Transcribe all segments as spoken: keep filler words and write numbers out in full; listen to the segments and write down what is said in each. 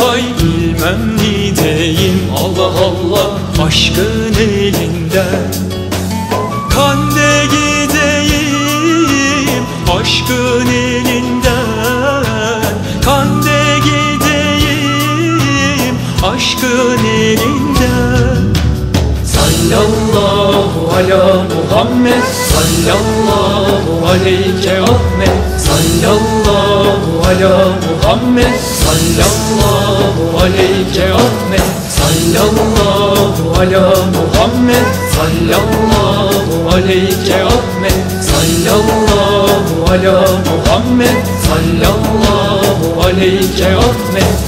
hay bilmem ne diyeyim. Allah Allah aşkın elinden kande gideyim, aşkın elinden kande gideyim, aşkın elinden. Sallallahu ala Muhammed, sallallahu aleyke Ahmet. Sallallahu ala Muhammed, sallallahu aleyke Ahmet. Sallallahu ala Muhammed, sallallahu aleyke Ahmet. Sallallahu ala Muhammed, sallallahu aleyke Ahmet.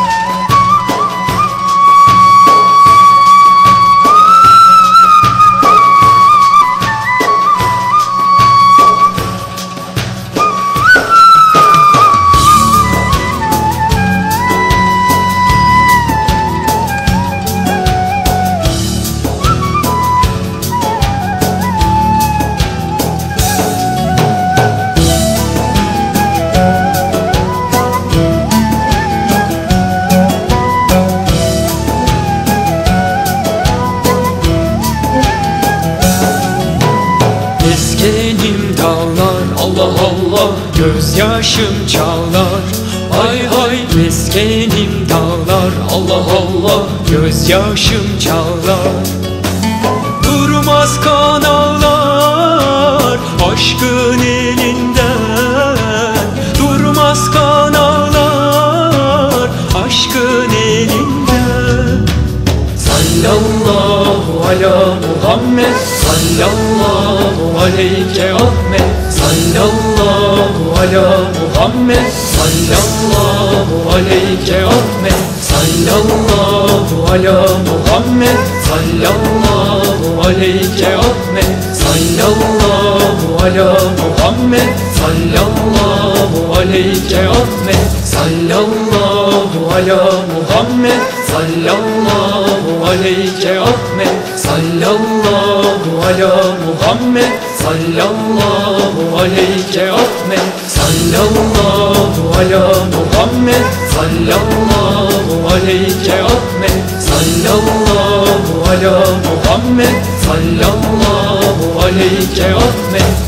Eskenim dağlar, Allah Allah gözyaşım çağlar. Hay hay meskenim dağlar, Allah Allah gözyaşım çağlar. Durmaz kan ağlar aşkın elinden, durmaz kan ağlar aşkın elinden. Sallallahu ala Muhammed, sallallahu aleyke Ahmet. Sallallahu ala Muhammed, sallallahu aleyke Ahmet. Sallallahu ala Muhammed, sallallahu aleyke Ahmet. Sallallahu ala Muhammed, sallallahu aleyke Ahmet. Sallallahu ala Muhammed, sallallahu aleyke Ahmet. Sallallahu ala Muhammed, sallallahu aleyke Ahmet. Sallallahu ala Muhammed, sallallahu aleyke Ahmet. Sallallahu ala Muhammed, sallallahu aleyke Ahmet.